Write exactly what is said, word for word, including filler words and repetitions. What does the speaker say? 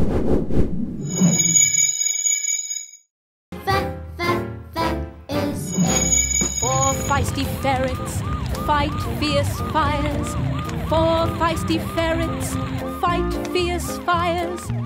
That, that, that is it. Four feisty ferrets fight fierce fires. Four feisty ferrets fight fierce fires.